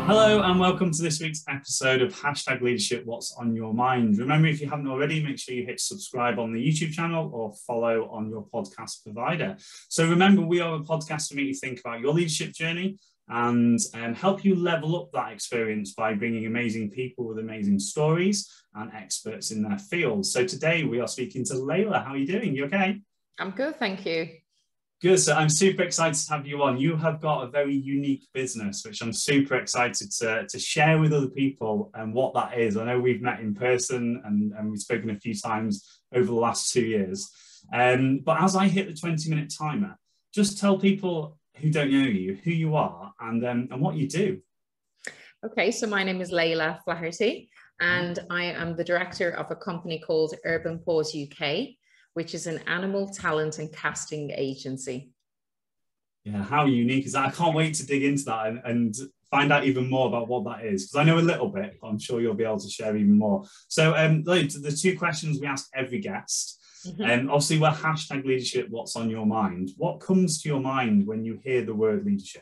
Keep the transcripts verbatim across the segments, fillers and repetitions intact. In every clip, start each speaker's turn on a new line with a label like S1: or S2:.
S1: Hello and welcome to this week's episode of Hashtag Leadership What's on Your Mind. Remember, if you haven't already, make sure you hit subscribe on the YouTube channel or follow on your podcast provider. So remember, we are a podcast to make you think about your leadership journey and um, help you level up that experience by bringing amazing people with amazing stories and experts in their fields. So today we are speaking to Layla. How are you doing? You okay?
S2: I'm good, thank you.
S1: Good. So I'm super excited to have you on. You have got a very unique business, which I'm super excited to, to share with other people and what that is. I know we've met in person and, and we've spoken a few times over the last two years. Um, but as I hit the twenty minute timer, just tell people who don't know you, who you are and, um, and what you do.
S2: Okay, so my name is Layla Flaherty and I am the director of a company called Urban Paws U K, which is an animal talent and casting agency.
S1: Yeah, how unique is that? I can't wait to dig into that and, and find out even more about what that is, because I know a little bit, but I'm sure you'll be able to share even more. So um, the two questions we ask every guest,
S2: Mm-hmm.
S1: um, obviously we're hashtag leadership, what's on your mind? What comes to your mind when you hear the word leadership?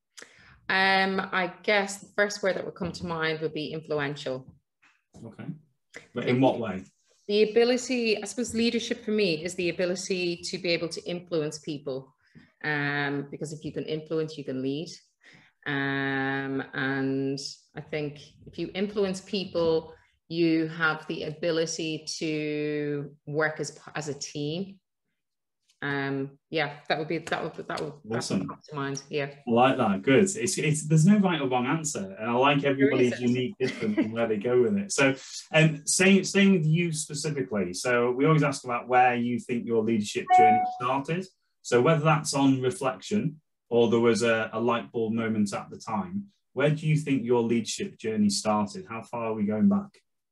S2: Um, I guess the first word that would come to mind would be influential.
S1: Okay, but in what way?
S2: The ability, I suppose leadership for me is the ability to be able to influence people. Um, because if you can influence, you can lead. Um, and I think if you influence people, you have the ability to work as, as a team. Um, yeah, that would be, that would, that would,
S1: awesome.
S2: That would come to mind. Yeah.
S1: I like that. Good. It's, it's, there's no right or wrong answer. And I like everybody's unique, different and where they go with it. So, um, staying, staying with you specifically. So we always ask about where you think your leadership journey started. So whether that's on reflection or there was a, a light bulb moment at the time, where do you think your leadership journey started? How far are we going back?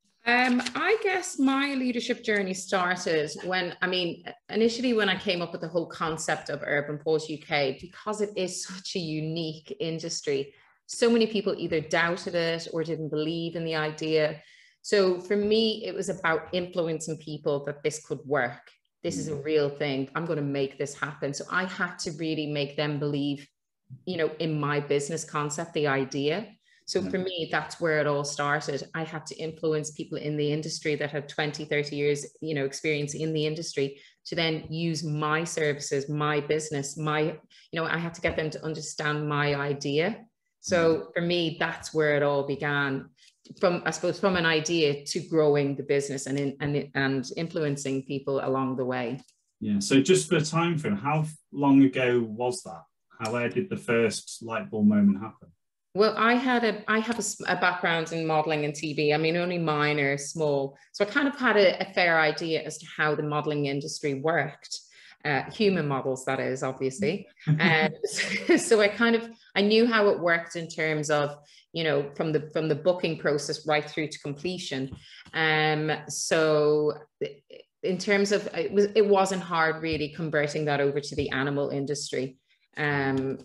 S2: Um, I guess my leadership journey started when, I mean, initially when I came up with the whole concept of Urban Paws U K, because it is such a unique industry. So many people either doubted it or didn't believe in the idea. So for me, it was about influencing people that this could work. This is a real thing. I'm going to make this happen. So I had to really make them believe, you know, in my business concept, the idea. So for me, that's where it all started. I had to influence people in the industry that had twenty, thirty years, you know, experience in the industry to then use my services, my business, my, you know, I had to get them to understand my idea. So for me, that's where it all began. From, I suppose, from an idea to growing the business and in, and and influencing people along the way.
S1: Yeah. So just for a time frame, how long ago was that? How where did the first light bulb moment happen?
S2: Well, I had a I have a, a background in modeling and T V. I mean, only minor, small. So I kind of had a, a fair idea as to how the modeling industry worked. Uh, human models, that is, obviously. And so I kind of, I knew how it worked in terms of, you know, from the from the booking process right through to completion. Um, so in terms of, it, was, it wasn't hard really converting that over to the animal industry. Um,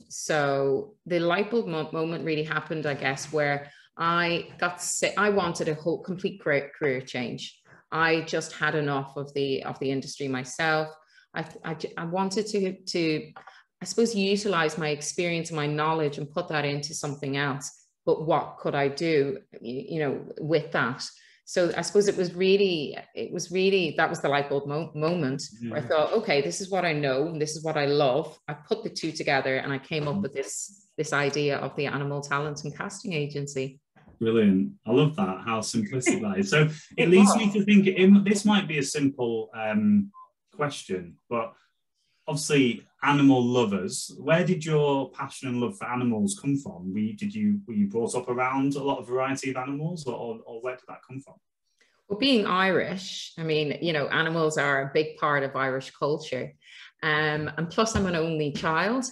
S2: so the light bulb mo moment really happened, I guess, where I got sick. I wanted a whole complete career, career change. I just had enough of the, of the industry myself. I, I, I wanted to, to, I suppose, utilize my experience, my knowledge and put that into something else. But what could I do, you know, with that? So I suppose it was really, it was really, that was the light bulb mo moment yeah. where I thought, okay, this is what I know, and this is what I love. I put the two together and I came up with this, this idea of the animal talent and casting agency.
S1: Brilliant. I love that, how simplistic that is. So it leads me to think, it, this might be a simple um, question, but obviously animal lovers, where did your passion and love for animals come from? Were you, did you, were you brought up around a lot of variety of animals, or, or where did that come from?
S2: Well, being Irish, I mean, you know, animals are a big part of Irish culture. Um, and plus I'm an only child,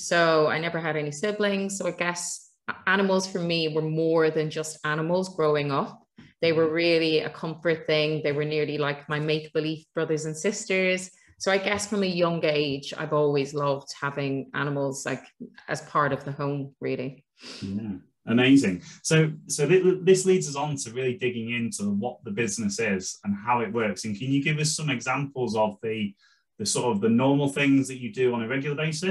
S2: so I never had any siblings. So I guess animals for me were more than just animals growing up. They were really a comfort thing. They were nearly like my make-believe brothers and sisters. So I guess from a young age, I've always loved having animals like as part of the home, really.
S1: Yeah, amazing. So, so th this leads us on to really digging into what the business is and how it works. And can you give us some examples of the, the sort of the normal things that you do on a regular basis,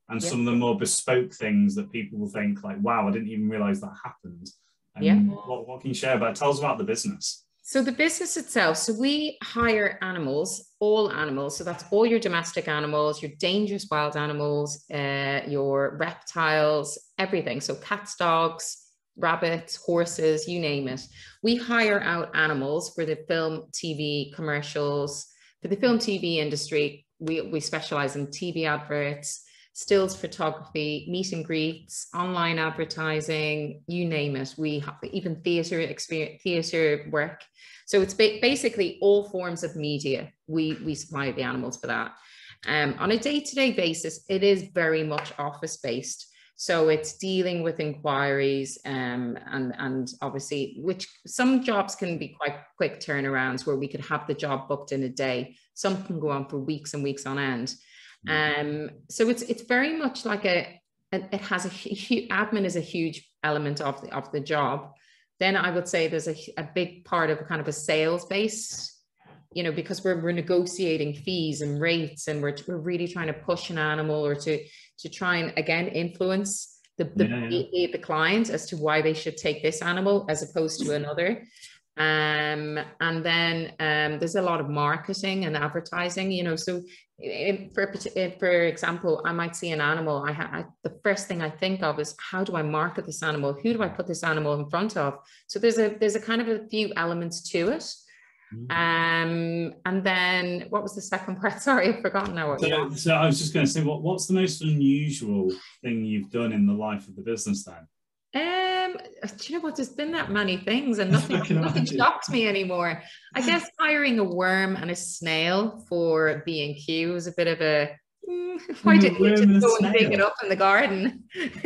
S1: and
S2: yeah.
S1: some of the more bespoke things that people will think like, wow, I didn't even realize that happened. And
S2: yeah.
S1: what, what can you share about? Tell us about the business.
S2: So the business itself, so we hire animals, all animals. So that's all your domestic animals, your dangerous wild animals, uh, your reptiles, everything. So cats, dogs, rabbits, horses, you name it. We hire out animals for the film, T V, commercials. For the film, T V industry, we, we specialize in T V adverts, stills photography, meet and greets, online advertising, you name it. We have even theatre experience, theatre work. So it's ba basically all forms of media. We, we supply the animals for that. Um, on a day-to-day basis, it is very much office-based. So it's dealing with inquiries um, and, and obviously, which some jobs can be quite quick turnarounds where we could have the job booked in a day. Some can go on for weeks and weeks on end. Um, so it's it's very much like a, a it has a huge, admin is a huge element of the of the job. Then I would say there's a, a big part of kind of a sales base, you know, because we're we're negotiating fees and rates, and we're we're really trying to push an animal or to to try and again influence the the,
S1: yeah, yeah.
S2: the, the client as to why they should take this animal as opposed to another. Um, and then um, there's a lot of marketing and advertising, you know, so if, for, if, for example, I might see an animal, I, I the first thing I think of is how do I market this animal? Who do I put this animal in front of? So there's a, there's a kind of a few elements to it. Um, and then what was the second part? Sorry, I've forgotten now. What
S1: so, so I was just going to say, what, what's the most unusual thing you've done in the life of the business then?
S2: Um, do you know what? There's been that many things, and nothing, nothing shocks me anymore. I guess hiring a worm and a snail for B and Q was a bit of a. Mm, why didn't you just go and dig it up in the garden?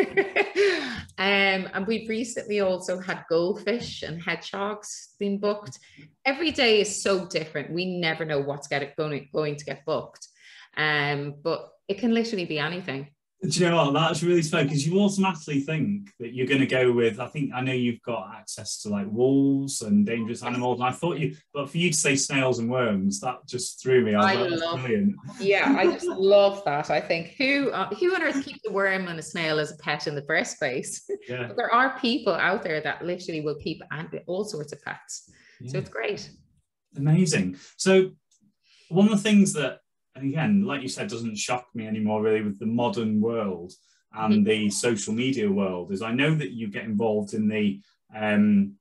S2: um, and we've recently also had goldfish and hedgehogs being booked. Every day is so different. We never know what's get going going to get booked. Um, but it can literally be anything.
S1: Do you know what? That's really funny because you automatically think that you're going to go with, I think, I know you've got access to like wolves and dangerous animals. And I thought you, but for you to say snails and worms, that just threw me. I, was
S2: I
S1: like, that's
S2: love,
S1: brilliant.
S2: Yeah, I just love that. I think who, uh, who on earth keeps a worm and a snail as a pet in the first place?
S1: Yeah.
S2: But there are people out there that literally will keep all sorts of pets. Yeah. So it's great.
S1: Amazing. So one of the things that, and again, like you said, doesn't shock me anymore really with the modern world and mm-hmm. the social media world is I know that you get involved in the um,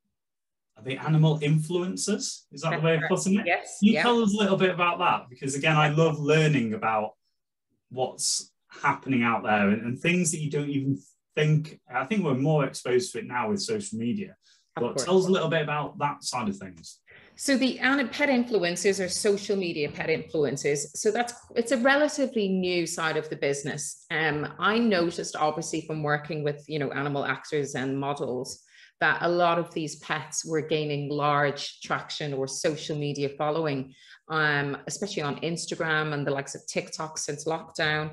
S1: the animal influencers. Is that the way of putting it?
S2: Yes.
S1: Can you
S2: yeah.
S1: tell us a little bit about that? Because again, I love learning about what's happening out there and, and things that you don't even think. I think we're more exposed to it now with social media. But tell us a little bit about that side of things.
S2: So the pet influencers are social media pet influencers. So that's, it's a relatively new side of the business. Um, I noticed obviously from working with, you know, animal actors and models that a lot of these pets were gaining large traction or social media following, um, especially on Instagram and the likes of TikTok since lockdown.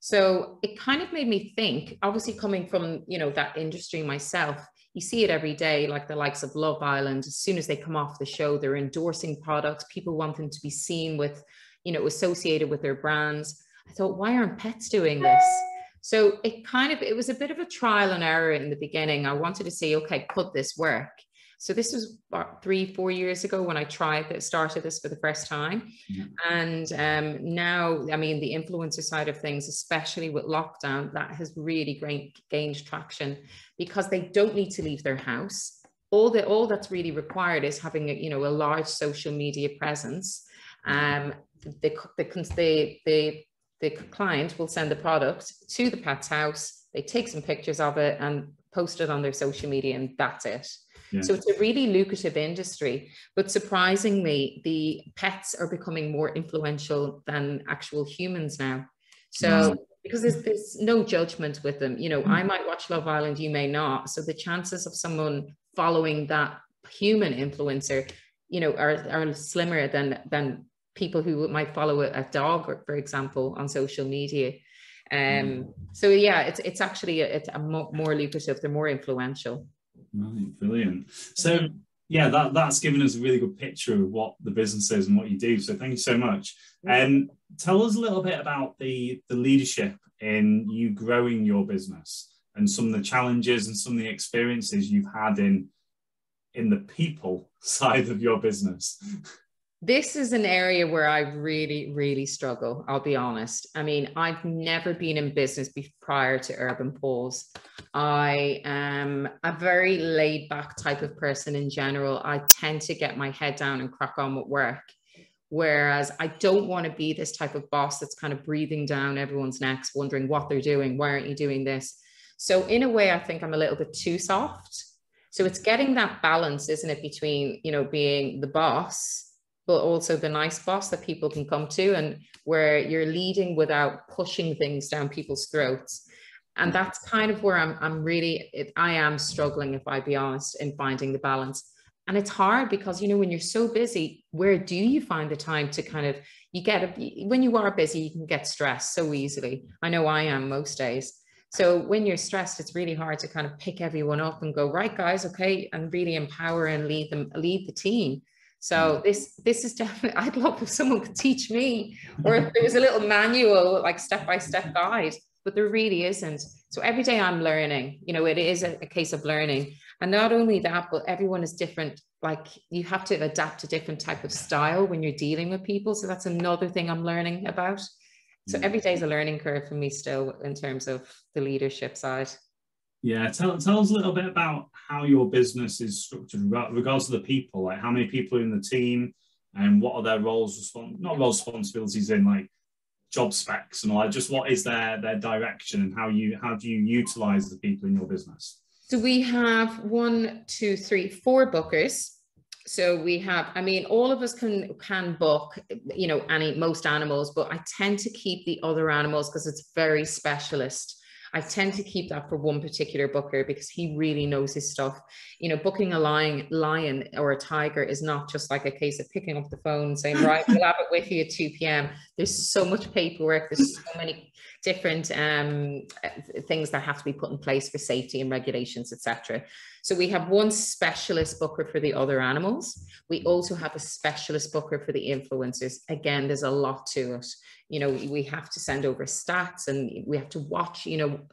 S2: So it kind of made me think, obviously coming from, you know, that industry myself, you see it every day, like the likes of Love Island. As soon as they come off the show, they're endorsing products. People want them to be seen with, you know, associated with their brands. I thought, why aren't pets doing this? So it kind of, it was a bit of a trial and error in the beginning. I wanted to say, okay, could this work? So this was about three, four years ago when I tried that, started this for the first time. Yeah. And um, now, I mean, the influencer side of things, especially with lockdown, that has really gained, gained traction because they don't need to leave their house. All that, all that's really required is having a, you know, a large social media presence. Um, the, the, the, the, the client will send the product to the pet's house. They take some pictures of it and post it on their social media, and that's it. Yeah. So it's a really lucrative industry, but surprisingly, the pets are becoming more influential than actual humans now. So wow. because there's, there's no judgment with them, you know, mm. I might watch Love Island, you may not. So the chances of someone following that human influencer, you know, are, are slimmer than, than people who might follow a, a dog, or, for example, on social media. Um, mm. So yeah, it's, it's actually, a, it's a mo more lucrative, they're more influential.
S1: Right, brilliant. So yeah, that, that's given us a really good picture of what the business is and what you do. So thank you so much. And um, tell us a little bit about the, the leadership in you growing your business and some of the challenges and some of the experiences you've had in, in the people side of your business.
S2: This is an area where I really, really struggle, I'll be honest. I mean, I've never been in business prior to Urban Paws. I am a very laid back type of person in general. I tend to get my head down and crack on with work. Whereas I don't want to be this type of boss that's kind of breathing down everyone's necks, wondering what they're doing. Why aren't you doing this? So in a way, I think I'm a little bit too soft. So it's getting that balance, isn't it, between, you know, being the boss, but also the nice boss that people can come to, and where you're leading without pushing things down people's throats. And that's kind of where I'm, I'm really, it, I am struggling, if I be honest, in finding the balance. And it's hard because, you know, when you're so busy, where do you find the time to kind of, you get, a, when you are busy, you can get stressed so easily. I know I am most days. So when you're stressed, it's really hard to kind of pick everyone up and go, right, guys, okay, and really empower and lead them, lead the team. So this, this is definitely, I'd love if someone could teach me, or if there was a little manual, like step-by-step guide, but there really isn't. So every day I'm learning, you know, it is a, a case of learning. And not only that, but everyone is different. Like you have to adapt a different type of style when you're dealing with people. So that's another thing I'm learning about. So every day is a learning curve for me still in terms of the leadership side.
S1: Yeah, tell, tell us a little bit about how your business is structured in regards to the people, like how many people are in the team and what are their roles, not roles, responsibilities in like job specs and all that, just what is their, their direction and how you, how do you utilize the people in your business?
S2: So we have one, two, three, four bookers. So we have, I mean, all of us can, can book, you know, any, most animals, but I tend to keep the other animals because it's very specialist. I tend to keep that for one particular booker because he really knows his stuff. You know, booking a lion, lion or a tiger is not just like a case of picking up the phone and saying, right, we'll have it with you at two p m There's so much paperwork. There's so many different um, things that have to be put in place for safety and regulations, et cetera. So we have one specialist booker for the other animals. We also have a specialist booker for the influencers. Again, there's a lot to it. You know, we have to send over stats and we have to watch, you know,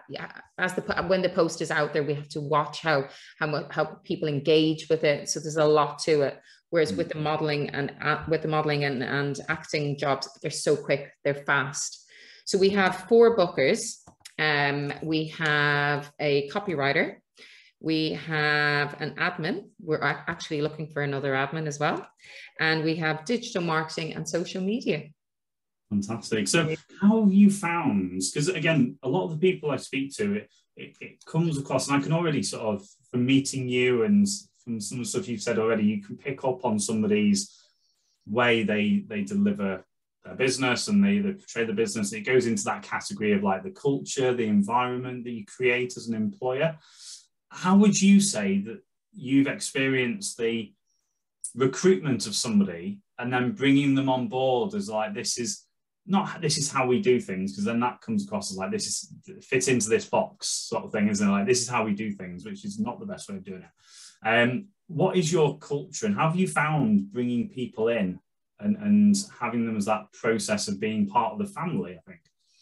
S2: as the, when the post is out there, we have to watch how, how, how people engage with it. So there's a lot to it. Whereas with the modeling and uh, with the modeling and, and acting jobs, they're so quick, they're fast. So we have four bookers. Um, we have a copywriter. We have an admin. We're actually looking for another admin as well. And we have digital marketing and social media.
S1: Fantastic. So how have you found, because again, a lot of the people I speak to, it, it, it comes across, and I can already sort of, from meeting you and from some of the stuff you've said already, you can pick up on somebody's way they, they deliver their business and they, they portray the business. It goes into that category of like the culture, the environment that you create as an employer. How would you say that you've experienced the recruitment of somebody and then bringing them on board as like, this is not, this is how we do things, because then that comes across as like, this is fits into this box sort of thing, isn't it? Like, this is how we do things, which is not the best way of doing it. Um, what is your culture and how have you found bringing people in and, and having them as that process of being part of the family, I think?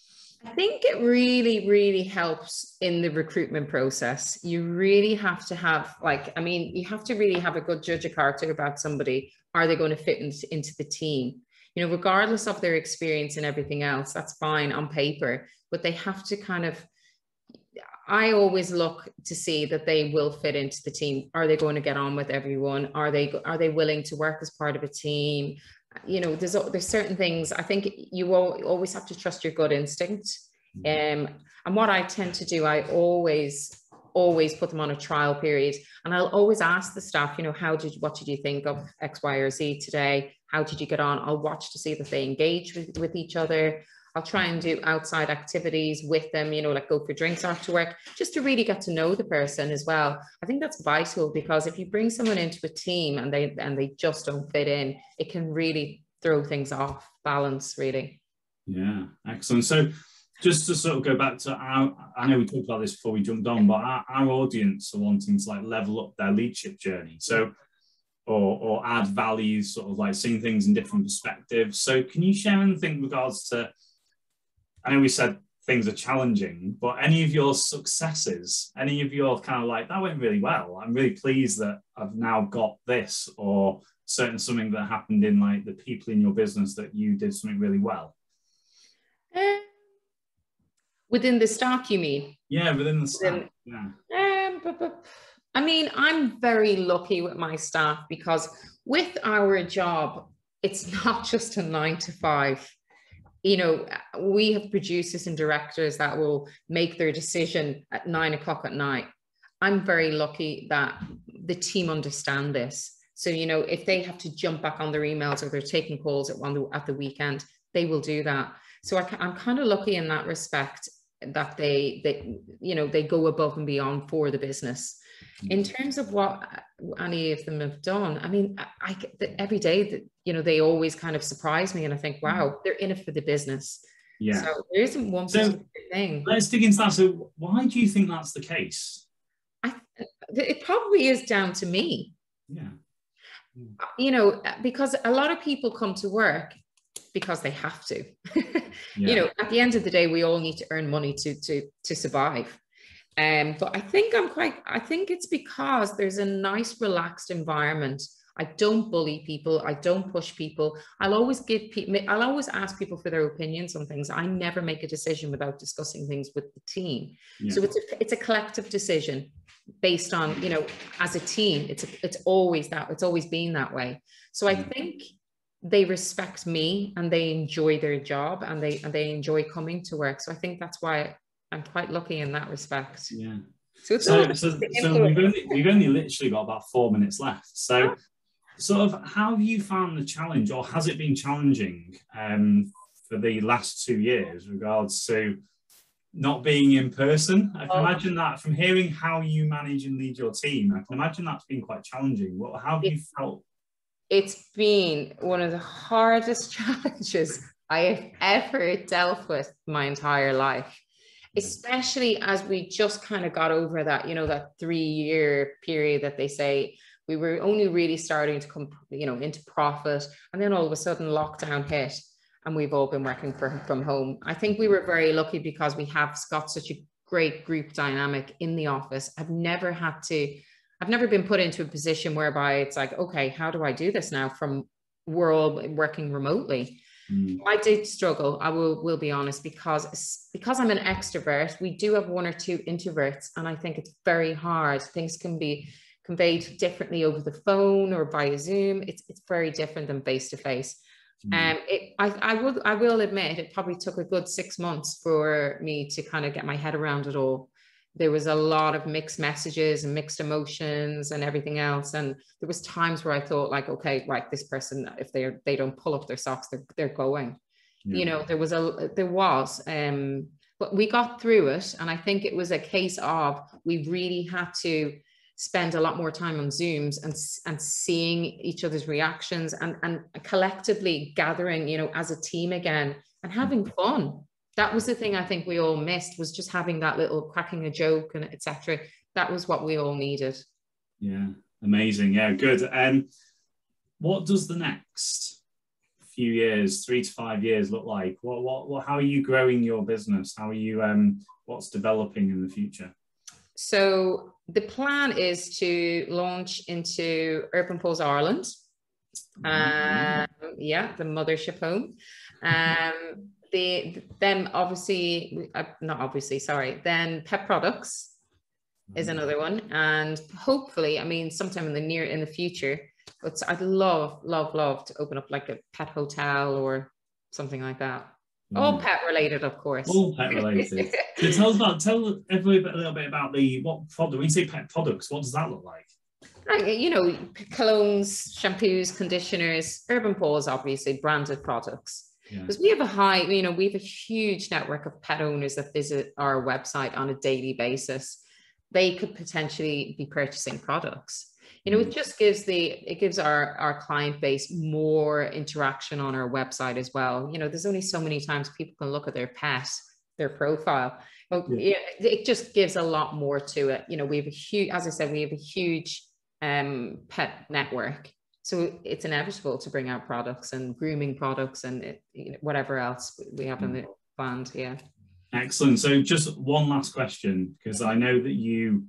S2: I think it really, really helps in the recruitment process. You really have to have, like, I mean, you have to really have a good judge of character about somebody. Are they going to fit into, into the team? You know, regardless of their experience and everything else, that's fine on paper, but they have to kind of, I always look to see that they will fit into the team. Are they going to get on with everyone? Are they, are they willing to work as part of a team? You know, there's there's certain things. I think you always have to trust your gut instinct. Um, and what I tend to do, I always, always put them on a trial period. And I'll always ask the staff, you know, how did, what did you think of X, Y, or Z today? How did you get on? I'll watch to see that they engage with, with each other. I'll try and do outside activities with them, you know, like go for drinks after work, just to really get to know the person as well. I think that's vital, because if you bring someone into a team and they and they just don't fit in, it can really throw things off balance, really.
S1: Yeah, excellent. So just to sort of go back to our, I know we talked about this before we jumped on, but our, our audience are wanting to like level up their leadership journey. So or, or add value, sort of like seeing things in different perspectives. So can you share anything in regards to, I know we said things are challenging, but any of your successes, any of your kind of like, that went really well, I'm really pleased that I've now got this, or certain something that happened in like the people in your business that you did something really well?
S2: Uh, within the staff, you mean?
S1: Yeah, within the staff.
S2: Within,
S1: yeah.
S2: Um, but, but, I mean, I'm very lucky with my staff, because with our job, it's not just a nine to five. You know, we have producers and directors that will make their decision at nine o'clock at night. I'm very lucky that the team understand this. So, you know, if they have to jump back on their emails, or they're taking calls at, one, at the weekend, they will do that. So I, I'm kind of lucky in that respect, that they, they, you know, they go above and beyond for the business. In terms of what any of them have done, I mean, I, I every day that, you know, they always kind of surprise me, and I think, wow, they're in it for the business.
S1: Yeah.
S2: So there isn't one
S1: so
S2: specific thing.
S1: Let's dig into that. So why do you think that's the case?
S2: I, it probably is down to me.
S1: Yeah.
S2: You know, because a lot of people come to work because they have to. yeah. You know, at the end of the day, we all need to earn money to to to survive. Um, but I think I'm quite, I think it's because there's a nice relaxed environment. I don't bully people. I don't push people. I'll always give people, I'll always ask people for their opinions on things. I never make a decision without discussing things with the team. Yeah. So it's a, it's a collective decision based on, you know, as a team, it's, a, it's always that, it's always been that way. So I think they respect me, and they enjoy their job, and they, and they enjoy coming to work. So I think that's why I'm quite lucky in that respect.
S1: Yeah.
S2: So, it's
S1: so, so, so we've, only, we've only literally got about four minutes left. So sort of how have you found the challenge, or has it been challenging um, for the last two years regards to not being in person? I can oh. imagine that from hearing how you manage and lead your team, I can imagine that's been quite challenging. What, how have you felt?
S2: It's been one of the hardest challenges I have ever dealt with my entire life. Especially as we just kind of got over that, you know, that three-year period that they say we were only really starting to come, you know, into profit. And then all of a sudden lockdown hit, and we've all been working from, from home. I think we were very lucky because we have got such a great group dynamic in the office. I've never had to, I've never been put into a position whereby it's like, okay, how do I do this now from we're all working remotely? Mm. I did struggle, I will will be honest, because because I'm an extrovert. We do have one or two introverts, and I think it's very hard. Things can be conveyed differently over the phone or via Zoom. It's it's very different than face to face. Um, it I I will I will admit it probably took a good six months for me to kind of get my head around it all. There was a lot of mixed messages and mixed emotions and everything else. And there was times where I thought like, okay, right, this person, if they they don't pull up their socks, they're, they're going, yeah. You know, there was a, there was, um, but we got through it. And I think it was a case of, we really had to spend a lot more time on Zooms and, and seeing each other's reactions, and, and collectively gathering, you know, as a team again, and having fun. That was the thing I think we all missed, was just having that little cracking a joke and et cetera. That was what we all needed.
S1: Yeah, amazing. Yeah, good. And um, what does the next few years, three to five years look like? What, what, what, how are you growing your business? How are you, um, what's developing in the future?
S2: So the plan is to launch into Urban Paws Ireland. Mm-hmm. Um, yeah, the mothership home. Um, The, then obviously, uh, not obviously, sorry, then pet products is another one. And hopefully, I mean, sometime in the near, in the future, but I'd love, love, love to open up like a pet hotel or something like that. Mm. All pet related, of course.
S1: All pet related. So tell us about, tell everybody a little bit about the, what product, when you say pet products, what does that look like?
S2: Like, you know, colognes, shampoos, conditioners, Urban Paws, obviously, branded products. Because yeah. we have a high, you know, we have a huge network of pet owners that visit our website on a daily basis. They could potentially be purchasing products. You know, it just gives the, it gives our, our client base more interaction on our website as well. You know, there's only so many times people can look at their pet, their profile. Well, yeah. it, it just gives a lot more to it. You know, we have a huge, as I said, we have a huge um, pet network. So it's inevitable to bring out products and grooming products and it, you know, whatever else we have in the planned. Yeah.
S1: Excellent. So just one last question, because I know that you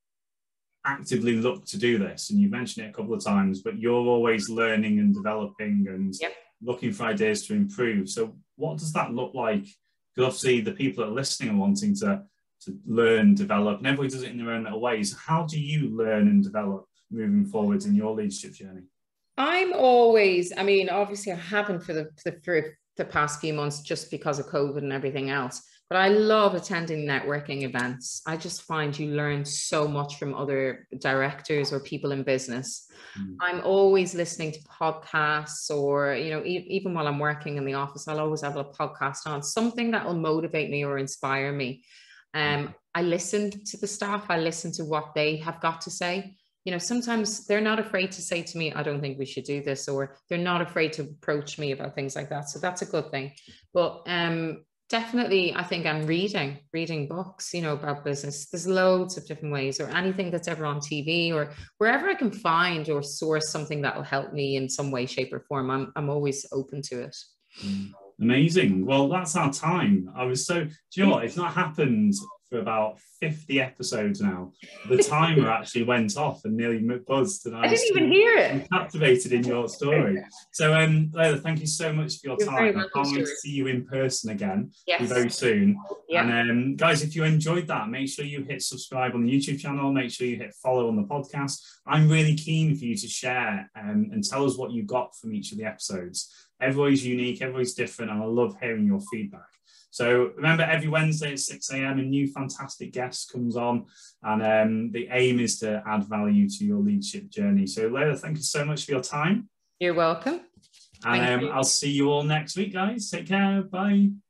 S1: actively look to do this, and you mentioned it a couple of times, but you're always learning and developing and
S2: yep.
S1: looking for ideas to improve. So what does that look like? Because obviously the people that are listening are wanting to, to learn, develop, and everybody does it in their own little ways. How do you learn and develop moving forward in your leadership journey?
S2: I'm always, I mean, obviously I haven't for the, for the, for the past few months just because of COVID and everything else, but I love attending networking events. I just find you learn so much from other directors or people in business. Mm. I'm always listening to podcasts, or, you know, e even while I'm working in the office, I'll always have a podcast on, something that will motivate me or inspire me. Um, I listen to the staff, I listen to what they have got to say. You know, sometimes they're not afraid to say to me, I don't think we should do this, or they're not afraid to approach me about things like that. So that's a good thing. But um, definitely, I think I'm reading, reading books, you know, about business. There's loads of different ways, or anything that's ever on T V, or wherever I can find or source something that will help me in some way, shape or form. I'm, I'm always open to it.
S1: Amazing. Well, that's our time. I was so, do you know what? It's not happened for about fifty episodes now. The timer actually went off and nearly buzzed, and I,
S2: I didn't even hear it.
S1: I'm captivated in your story. So, um, Layla, thank you so much for your
S2: You're
S1: time. I can't wait to see you in person again
S2: yes.
S1: very soon.
S2: Yeah.
S1: And um, guys, if you enjoyed that, make sure you hit subscribe on the YouTube channel. Make sure you hit follow on the podcast. I'm really keen for you to share um, and tell us what you got from each of the episodes. Everybody's unique, everybody's different, and I love hearing your feedback. So remember, every Wednesday at six A M a new fantastic guest comes on, and um, the aim is to add value to your leadership journey. So Layla, thank you so much for your time.
S2: You're welcome.
S1: And um, I'll see you all next week, guys. Take care. Bye.